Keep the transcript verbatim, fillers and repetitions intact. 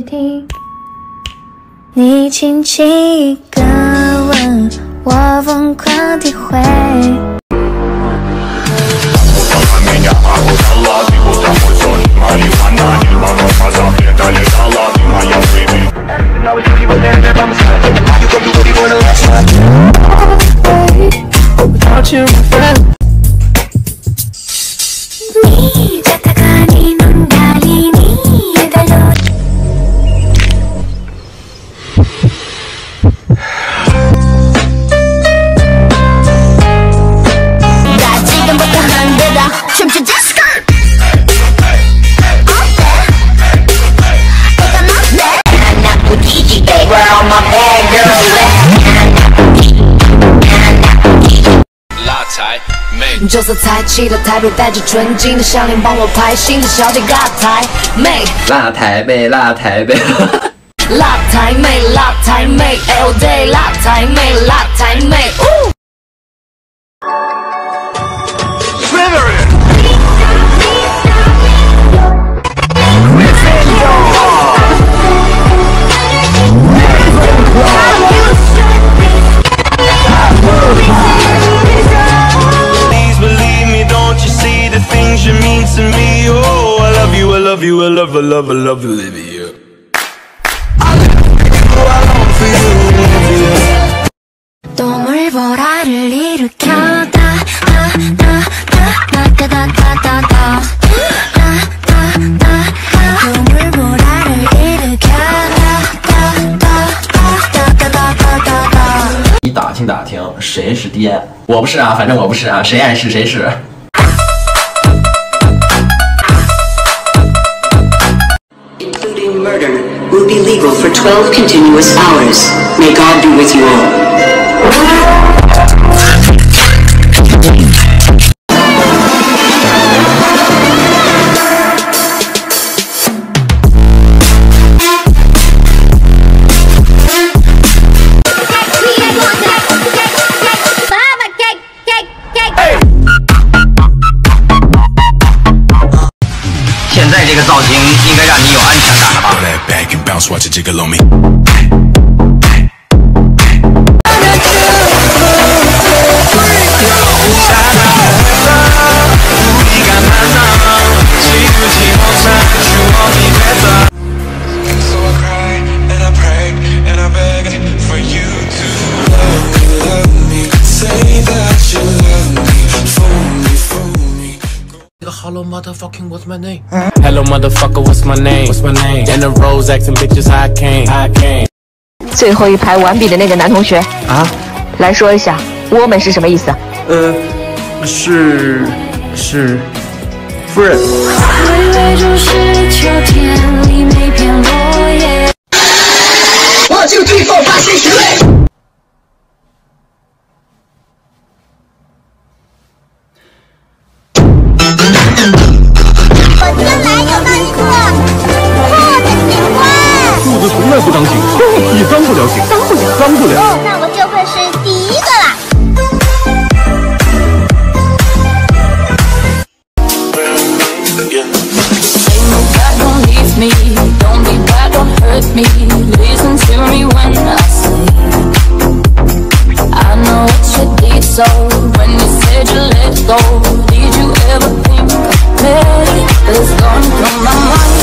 听。你轻轻一个吻，我疯狂体会。你在他看你能打理你也带路。大气根本不能得到，全部是 disco。就是才气的台北，带着纯净的项链帮我拍新的小姐，辣台妹， 辣台妹，辣台妹， 辣台妹，辣台妹 ，all day， 辣台妹，辣台妹。To me, oh, I love you, I love you, I love, I love, I love, I love you. I long for you, love you. 똥을 보라를 일으켜 다, 다, 다, 다, 다, 다, 다, 다, 다, 다, 다, 똥을 보라를 일으켜 다, 다, 다, 다, 다, 다, 다, 다. 你打听打听，谁是爹？我不是啊，反正我不是啊，谁爱是谁是。 Murder will be legal for twelve continuous hours. May God be with you all. 现在这个造型应该让你有安全感了吧？ Hello motherfucking, what's my name? Hello motherfucker, what's my name? What's my name? In the rows acting bitches, how I came, how I came. 最后一排完笔的那个男同学啊， 来说一下 woman 是什么意思？ 呃，是是夫人。 One two three four five six seven. 我将来要当一个酷的警官。 兔子从来不当警察，也当不了警，当不了，当不了。 哦，那我就会是第一个啦。So when you said you let go, did you ever think that it's gonna come my mind?